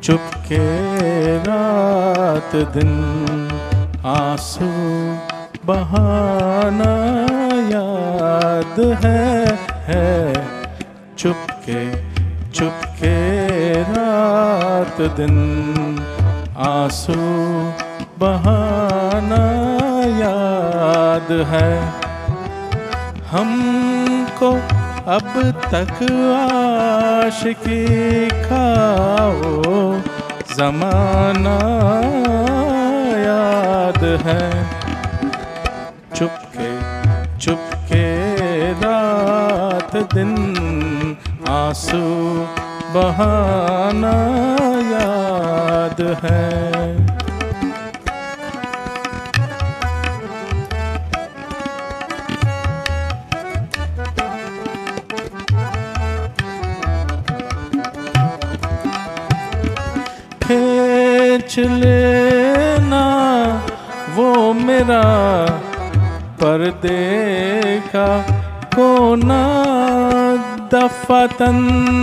चुपके रात दिन आंसू बहाना याद है। चुपके चुपके रात दिन आंसू बहाना याद है। हमको अब तक आशिकी का वो ज़माना याद है। चुपके चुपके रात दिन आंसू बहाना याद है। खींच लेना वो मेरा पर्दे का कोना दफातन,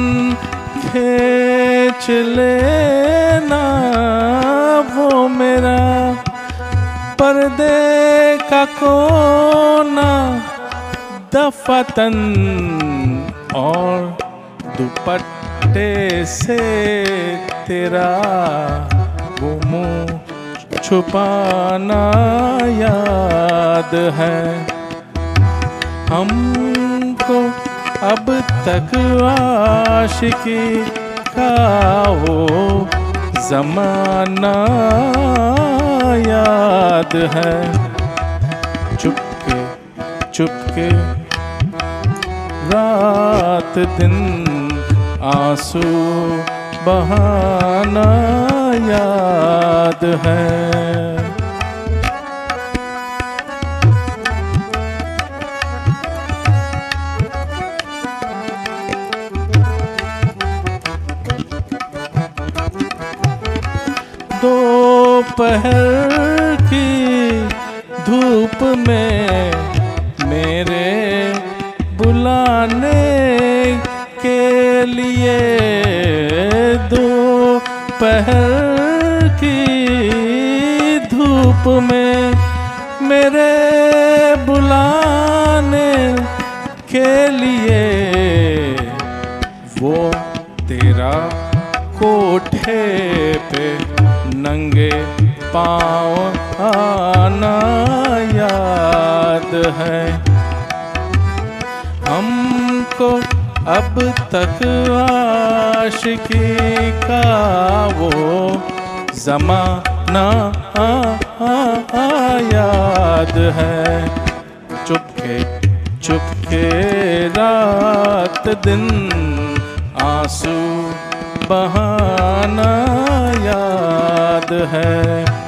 खींच लेना वो मेरा पर्दे का कोना दफातन, और दुपट्टे से तेरा वो मुँह छुपाना याद है। हमको अब तक आशिकी का वो ज़माना याद है। चुपके चुपके रात दिन आंसू बहाना याद है। दोपहर की धूप में मेरे बुलाने के लिए, दोपहर की धूप में मेरे बुलाने के लिए, वो तेरा कोठे पे नंगे पाँव आना याद है। हमको अब तक आशिकी का वो ज़माना याद है। चुपके चुपके रात दिन आंसू बहाना याद है।